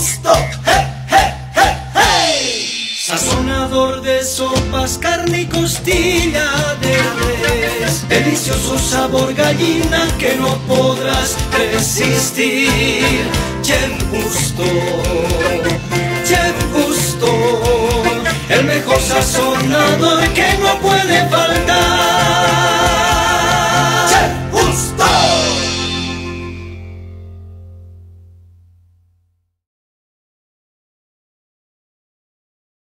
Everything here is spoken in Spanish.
Justo. Sazonador de sopas, carne y costilla de res, delicioso sabor gallina que no podrás resistir. Chef Justo, Chef Justo, el mejor sazonador que no puede